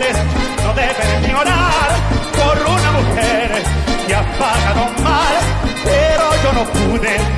hombres no deben llorar por una mujer que ha pagado mal, pero yo no pude